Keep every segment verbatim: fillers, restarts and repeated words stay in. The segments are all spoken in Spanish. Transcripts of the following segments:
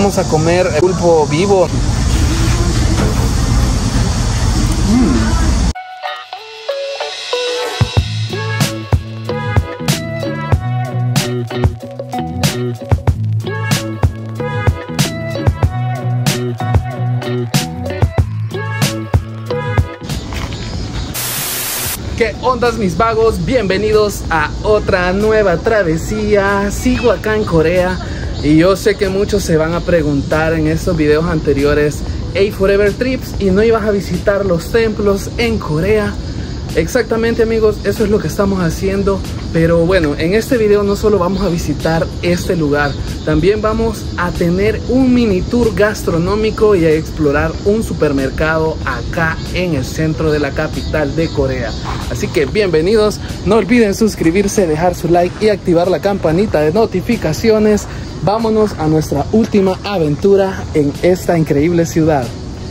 vamos a comer pulpo vivo. ¿Qué ondas, mis vagos? Bienvenidos a otra nueva travesía. Sigo acá en Corea y yo sé que muchos se van a preguntar en estos videos anteriores: hey, Forever Trips, ¿y no ibas a visitar los templos en Corea? Exactamente, amigos, eso es lo que estamos haciendo. Pero bueno, en este video no solo vamos a visitar este lugar, también vamos a tener un mini tour gastronómico y a explorar un supermercado acá en el centro de la capital de Corea. Así que bienvenidos, no olviden suscribirse, dejar su like y activar la campanita de notificaciones. Vámonos a nuestra última aventura en esta increíble ciudad.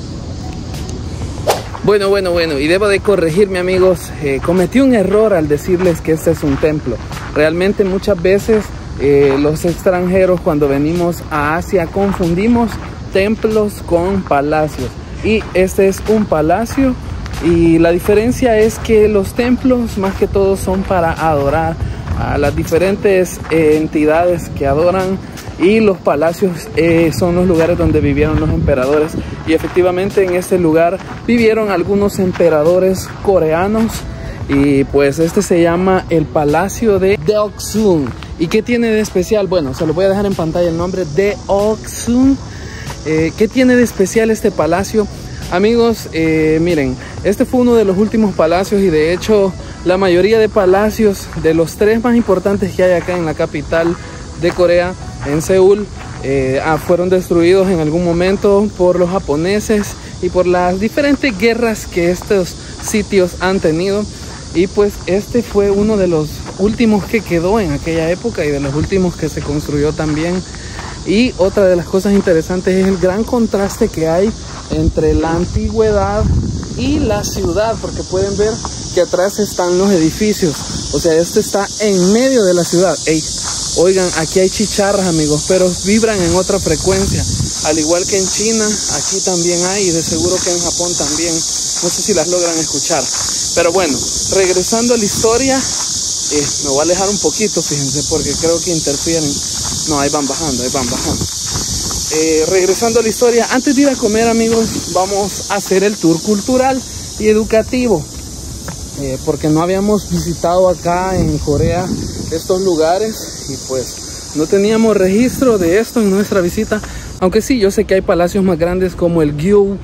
Bueno, bueno, bueno, y debo de corregirme, amigos, eh, cometí un error al decirles que este es un templo. Realmente muchas veces eh, los extranjeros, cuando venimos a Asia, confundimos templos con palacios. Y este es un palacio, y la diferencia es que los templos más que todo son para adorar a las diferentes eh, entidades que adoran, y los palacios eh, son los lugares donde vivieron los emperadores. Y efectivamente en este lugar vivieron algunos emperadores coreanos, y pues este se llama el Palacio de Deoksun. ¿Y qué tiene de especial? Bueno, se lo voy a dejar en pantalla el nombre: Deoksun. Eh, ¿Qué tiene de especial este palacio? Amigos, eh, miren, este fue uno de los últimos palacios, y de hecho la mayoría de palacios, de los tres más importantes que hay acá en la capital de Corea, en Seúl, eh, ah, fueron destruidos en algún momento por los japoneses y por las diferentes guerras que estos sitios han tenido. Y pues este fue uno de los últimos que quedó en aquella época y de los últimos que se construyó también. Y otra de las cosas interesantes es el gran contraste que hay entre la antigüedad y la ciudad, porque pueden ver que atrás están los edificios. O sea, este está en medio de la ciudad. Ey, oigan, aquí hay chicharras, amigos, pero vibran en otra frecuencia. Al igual que en China, aquí también hay, y de seguro que en Japón también. No sé si las logran escuchar. Pero bueno, regresando a la historia, eh, me voy a alejar un poquito, fíjense, porque creo que interfieren. No, ahí van bajando, ahí van bajando. Eh, regresando a la historia, antes de ir a comer, amigos, vamos a hacer el tour cultural y educativo. Eh, porque no habíamos visitado acá en Corea estos lugares, y pues no teníamos registro de esto en nuestra visita. Aunque sí, yo sé que hay palacios más grandes como el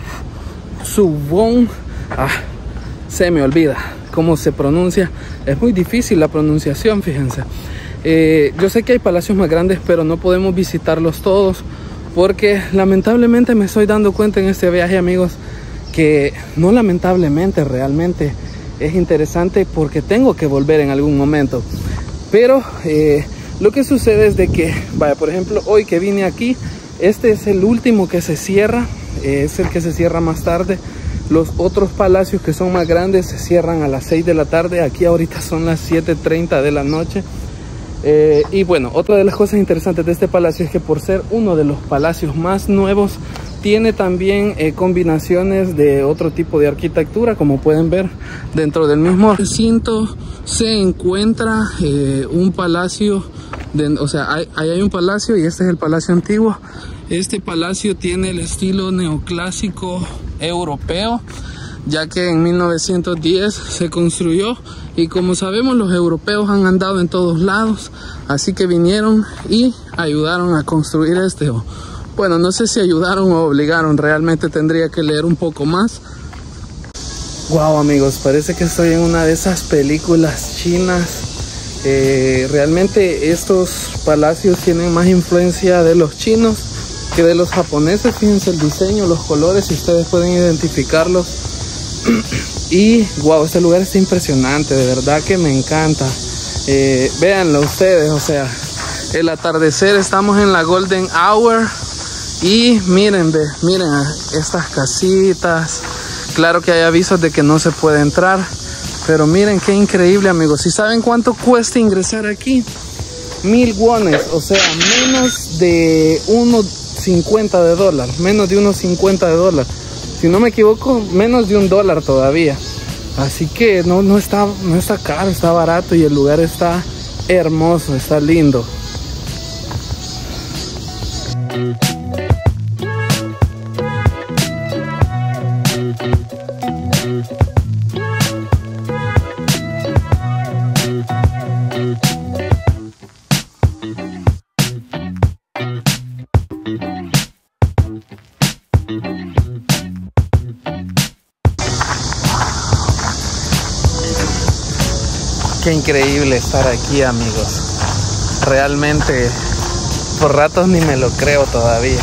Gyeongsubong. Ah, se me olvida cómo se pronuncia. Es muy difícil la pronunciación, fíjense. Eh, yo sé que hay palacios más grandes, pero no podemos visitarlos todos, porque lamentablemente me estoy dando cuenta en este viaje, amigos, que no lamentablemente, realmente es interesante, porque tengo que volver en algún momento. Pero eh, lo que sucede es de que, vaya, por ejemplo, hoy que vine aquí, este es el último que se cierra, eh, es el que se cierra más tarde. Los otros palacios que son más grandes se cierran a las seis de la tarde. Aquí ahorita son las siete treinta de la noche. Eh, y bueno, otra de las cosas interesantes de este palacio es que, por ser uno de los palacios más nuevos, tiene también eh, combinaciones de otro tipo de arquitectura. Como pueden ver, dentro del mismo recinto se encuentra eh, un palacio, de, o sea, hay, ahí hay un palacio, y este es el palacio antiguo. Este palacio tiene el estilo neoclásico europeo, ya que en mil novecientos diez se construyó, y como sabemos, los europeos han andado en todos lados, así que vinieron y ayudaron a construir este. Bueno, no sé si ayudaron o obligaron, realmente tendría que leer un poco más. Wow, amigos, parece que estoy en una de esas películas chinas. Eh, realmente estos palacios tienen más influencia de los chinos que de los japoneses. Fíjense el diseño, los colores, si ustedes pueden identificarlos. Y wow, este lugar está impresionante, de verdad que me encanta. Eh, véanlo ustedes, o sea, el atardecer, estamos en la Golden Hour. Y miren, ve, miren estas casitas. Claro que hay avisos de que no se puede entrar, pero miren qué increíble, amigos. ¿Y saben cuánto cuesta ingresar aquí? Mil wones, o sea, menos de unos cincuenta de dólar, menos de unos cincuenta de dólar. Si no me equivoco, menos de un dólar todavía. Así que no, no, está, no está caro, está barato y el lugar está hermoso, está lindo. Qué increíble estar aquí, amigos. Realmente por ratos ni me lo creo todavía.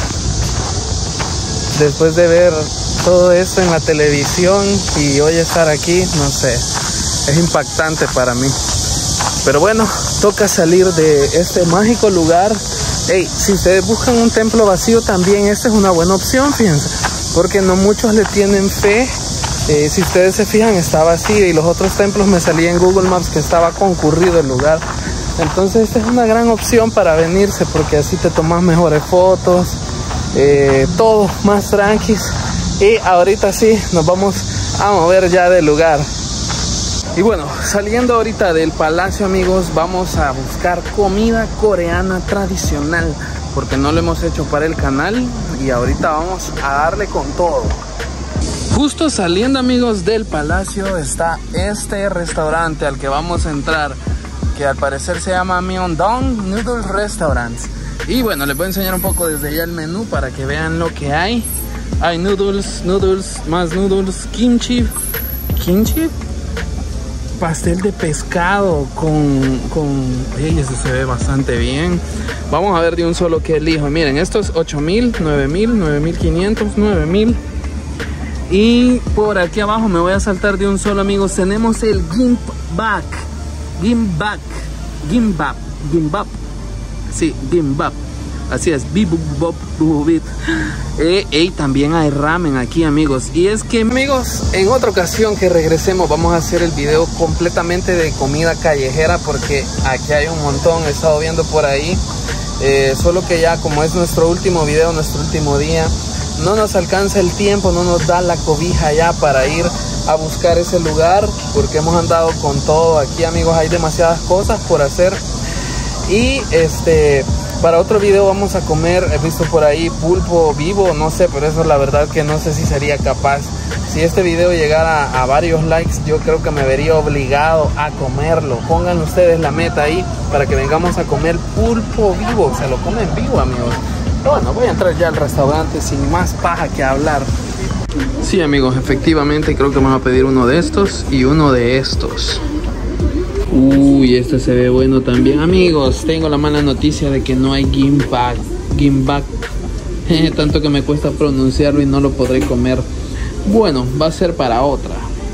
Después de ver todo esto en la televisión y hoy estar aquí, no sé, es impactante para mí. Pero bueno, toca salir de este mágico lugar. Hey, si ustedes buscan un templo vacío también, esta es una buena opción, fíjense, porque no muchos le tienen fe. Eh, si ustedes se fijan, está vacío, y los otros templos me salía en Google Maps que estaba concurrido el lugar. Entonces esta es una gran opción para venirse, porque así te tomas mejores fotos, eh, todo más tranquis. Y ahorita sí, nos vamos a mover ya del lugar. Y bueno, saliendo ahorita del palacio, amigos, vamos a buscar comida coreana tradicional, porque no lo hemos hecho para el canal, y ahorita vamos a darle con todo. Justo saliendo, amigos, del palacio está este restaurante al que vamos a entrar, que al parecer se llama Myeongdong Noodle Restaurants. Y bueno, les voy a enseñar un poco desde ya el menú para que vean lo que hay. Hay noodles, noodles, más noodles, kimchi, kimchi, pastel de pescado con, con, hey, eso se ve bastante bien. Vamos a ver de un solo que elijo. Miren, esto es ocho mil, nueve mil, nueve mil quinientos, nueve mil. Y por aquí abajo me voy a saltar de un solo, amigos. Tenemos el gimbap, gimbap, gimbap, gimbap. Sí, gimbap. Así es, bibubop, bububit. Eh, y también hay ramen aquí, amigos. Y es que, amigos, en otra ocasión que regresemos vamos a hacer el video completamente de comida callejera, porque aquí hay un montón. He estado viendo por ahí. Eh, solo que ya como es nuestro último video, nuestro último día, no nos alcanza el tiempo, no nos da la cobija ya para ir a buscar ese lugar, porque hemos andado con todo aquí, amigos. Hay demasiadas cosas por hacer. Y este, para otro video vamos a comer, he visto por ahí pulpo vivo, no sé, pero eso la verdad que no sé si sería capaz. Si este video llegara a varios likes, yo creo que me vería obligado a comerlo. Pongan ustedes la meta ahí para que vengamos a comer pulpo vivo. Se lo comen vivo, amigos. Pero bueno, voy a entrar ya al restaurante sin más paja que hablar. Sí, amigos, efectivamente creo que me va a pedir uno de estos y uno de estos. Uy, este se ve bueno también, amigos. Tengo la mala noticia de que no hay gimbap. Gimbap. Tanto que me cuesta pronunciarlo y no lo podré comer. Bueno, va a ser para otra.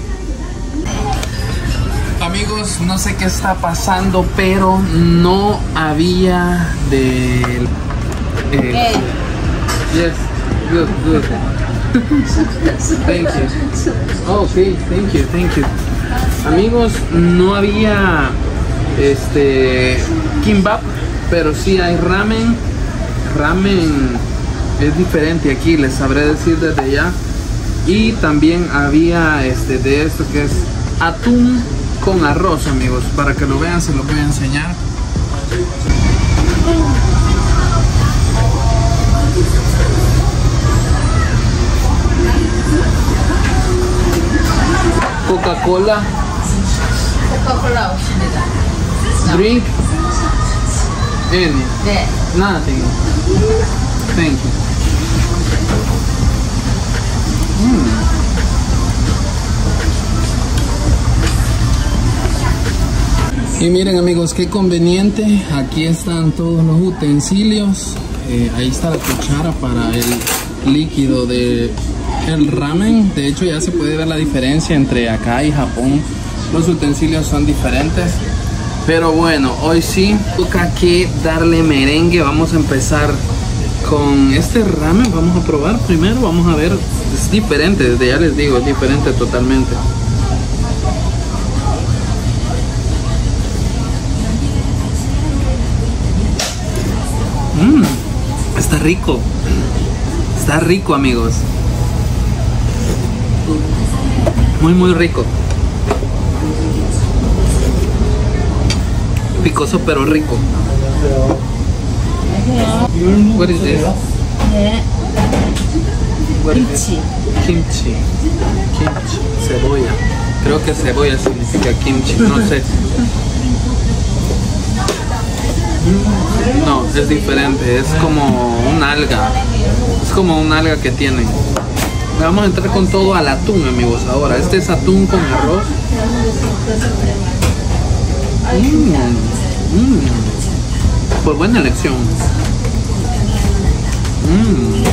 Amigos, no sé qué está pasando, pero no había del... Eh, Okay. Yes, good, good. Thank you. Oh, okay, thank you, thank you. Amigos, no había este kimbap, pero sí hay ramen. Ramen es diferente aquí, les sabré decir desde ya. Y también había este de esto que es atún con arroz, amigos. Para que lo vean, se lo voy a enseñar. Coca-Cola. Coca-Cola 없습니다. Drink. Any. 네. Nothing. Thank you. Mm. Y miren, amigos, qué conveniente. Aquí están todos los utensilios. Eh, ahí está la cuchara para el líquido de el ramen. De hecho, ya se puede ver la diferencia entre acá y Japón. Los utensilios son diferentes. Pero bueno, hoy sí toca que darle merengue. Vamos a empezar con este ramen. Vamos a probar primero. Vamos a ver. Es diferente, desde ya les digo, es diferente totalmente. Mmm, está está rico. Está rico, amigos. Muy, muy rico. Picoso pero rico. What is this? What is this? Kimchi. Kimchi. Cebolla. Creo que cebolla significa kimchi. No sé. No, es diferente. Es como un alga. Es como un alga que tienen. Vamos a entrar con todo al atún, amigos. Ahora, este es atún con arroz. Mmm. Mmm. Pues buena elección. Mmm.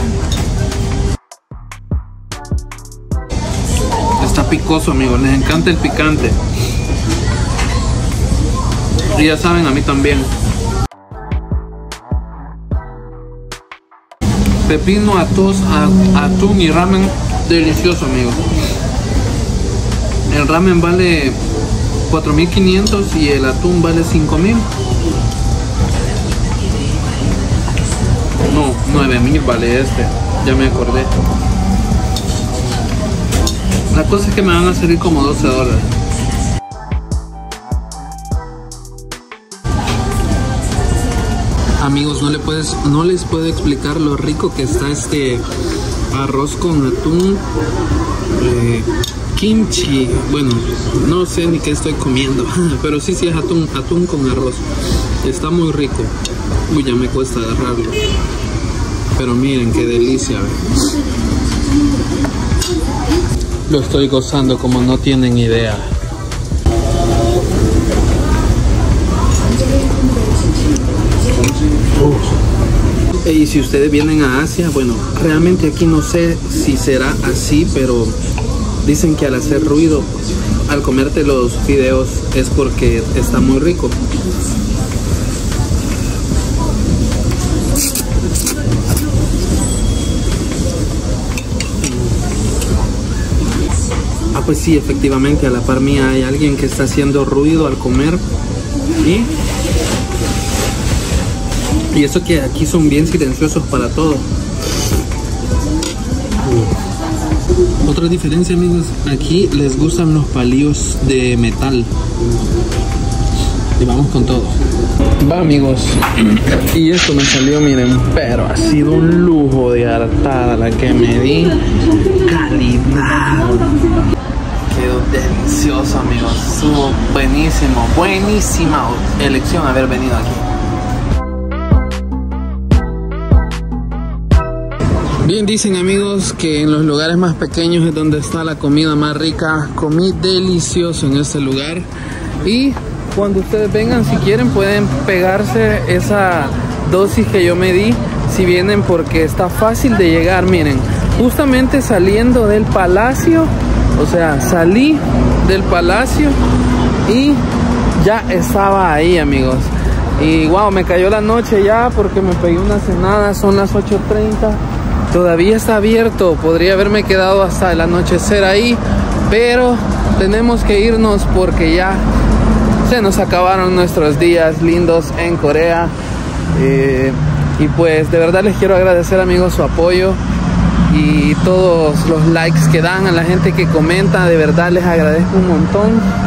Está picoso, amigos. Les encanta el picante. Y ya saben, a mí también. Pepino, atos, atún y ramen. Delicioso, amigos. El ramen vale cuatro mil quinientos y el atún vale cinco mil. No, nueve mil vale este. Ya me acordé. La cosa es que me van a salir como doce dólares. Amigos, no, le puedes, no les puedo explicar lo rico que está este arroz con atún. Eh, kimchi, bueno, no sé ni qué estoy comiendo, pero sí, sí es atún, atún con arroz. Está muy rico. Uy, ya me cuesta agarrarlo. Pero miren qué delicia. Lo estoy gozando como no tienen idea. Y si ustedes vienen a Asia, bueno, realmente aquí no sé si será así, pero dicen que al hacer ruido, al comerte los fideos, es porque está muy rico. Ah, pues sí, efectivamente, a la par mía hay alguien que está haciendo ruido al comer. Y... Y eso que aquí son bien silenciosos para todo. Otra diferencia, amigos, aquí les gustan los palillos de metal. Y vamos con todo. Va, amigos. Y esto me salió, miren, pero ha sido un lujo de hartada la que me di. Calidad. Quedó delicioso, amigos. Estuvo buenísimo. Buenísima elección haber venido aquí. Bien, dicen, amigos, que en los lugares más pequeños es donde está la comida más rica. Comí delicioso en este lugar. Y cuando ustedes vengan, si quieren, pueden pegarse esa dosis que yo me di. Si vienen, porque está fácil de llegar. Miren, justamente saliendo del palacio. O sea, salí del palacio y ya estaba ahí, amigos. Y wow, me cayó la noche ya porque me pegué una cenada. Son las ocho treinta. Todavía está abierto, podría haberme quedado hasta el anochecer ahí, pero tenemos que irnos porque ya se nos acabaron nuestros días lindos en Corea. Eh, y pues de verdad les quiero agradecer, amigos, su apoyo y todos los likes que dan, a la gente que comenta, de verdad les agradezco un montón.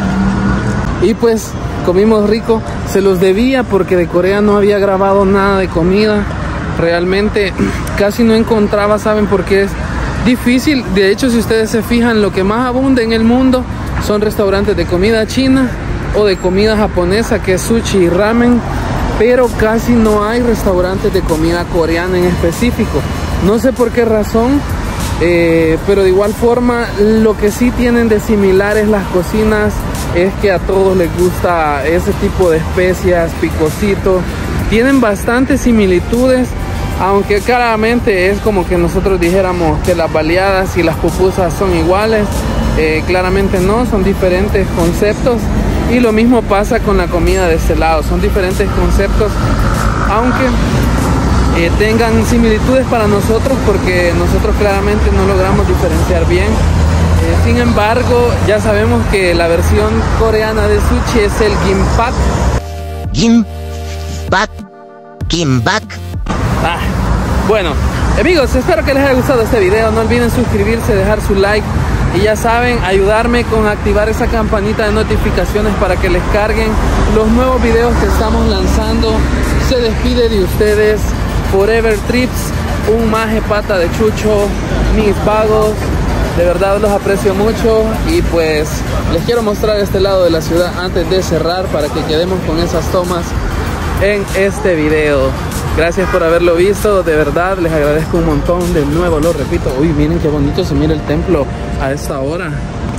Y pues comimos rico, se los debía porque de Corea no había grabado nada de comida. Realmente casi no encontraba, ¿saben? Porque es difícil. De hecho, si ustedes se fijan, lo que más abunda en el mundo son restaurantes de comida china o de comida japonesa, que es sushi y ramen, pero casi no hay restaurantes de comida coreana en específico. No sé por qué razón, eh, pero de igual forma lo que sí tienen de similares las cocinas es que a todos les gusta ese tipo de especias, picosito. Tienen bastantes similitudes, aunque claramente es como que nosotros dijéramos que las baleadas y las pupusas son iguales. Eh, claramente no, son diferentes conceptos. Y lo mismo pasa con la comida de este lado, son diferentes conceptos, aunque eh, tengan similitudes para nosotros, porque nosotros claramente no logramos diferenciar bien. Eh, sin embargo, ya sabemos que la versión coreana de sushi es el gimbap. Gimbap. Gimbap. Ah, Bueno, amigos, espero que les haya gustado este video. No olviden suscribirse, dejar su like. Y ya saben, ayudarme con activar esa campanita de notificaciones para que les carguen los nuevos videos que estamos lanzando. Se despide de ustedes Forever Trips, un maje pata de Chucho, mis vagos. De verdad los aprecio mucho y pues les quiero mostrar este lado de la ciudad antes de cerrar para que quedemos con esas tomas en este video. Gracias por haberlo visto, de verdad les agradezco un montón. De nuevo lo repito, uy, miren qué bonito se mira el templo a esta hora.